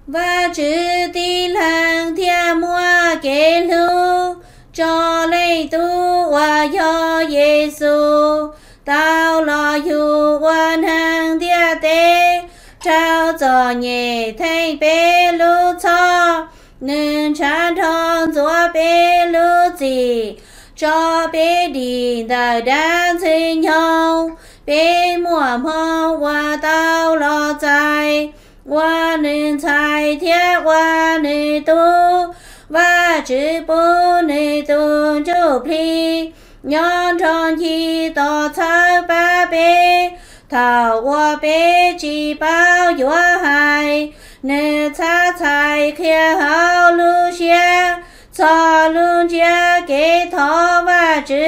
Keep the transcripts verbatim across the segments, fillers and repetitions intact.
và chữ tí làng thiên mua kế lưu cho lấy tu và do Giêsu tao lo yu quan hàng địa tế trao cho nhẹ thay bê lưu cho nên cha thon chúa bê lưu gì cho bê đi đời đan sinh nhau bê mùa mơ và tao lo dài và nên trái thiết và nên tu và chữ bố nên tu chụp ly nhân tròn chi tỏ thái ba bê thảo và bê chỉ bao dũa hài nên cha trái kia hào lưu xe cho luôn chia kế thọ và chữ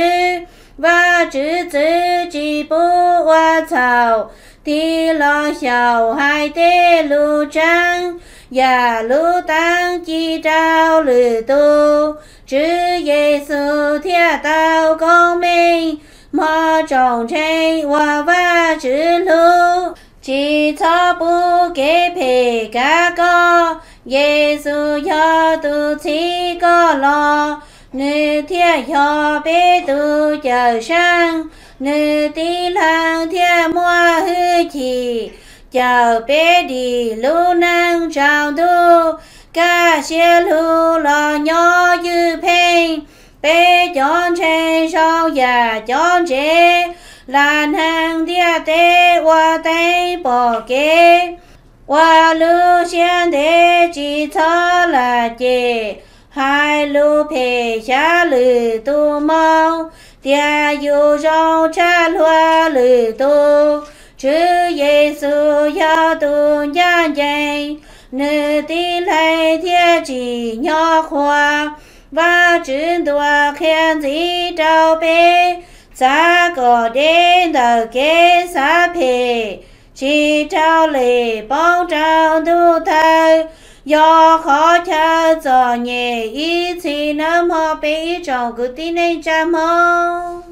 và chữ chữ chỉ bố và thảo thì lo xiao hai tê lưu trăng và lưu tăng chi trao lử tu chữ Giêsu thiên tao công minh mà trọng tranh và và chữ lưu chỉ cho bố kế phê cả co Giêsu cho tu chỉ có lo nữ thiên cho bế tu chờ sang nữ tí lang thiên mua hư chỉ chờ bế đi lưu năng trao tu ca xe lưu lo nhỏ như phênh bế chọn trên sau và chọn chế làn hàng địa tế qua tay bỏ kế qua lưu xuyên thế chỉ cho là chê hai lưu phê xa lử tu mau tia dù rau cha loa lử tu chữ Giêsu ya tu nhân danh nữ tí lấy thiên chỉ nhỏ khoa và chữ đùa khen dĩ trao bê xa có đến tờ kế xa phê chỉ trao lệ bóng trao tu thơ do khó cha cho nhẹ ý thì nắm họ bế trong cứ tin nên cha mong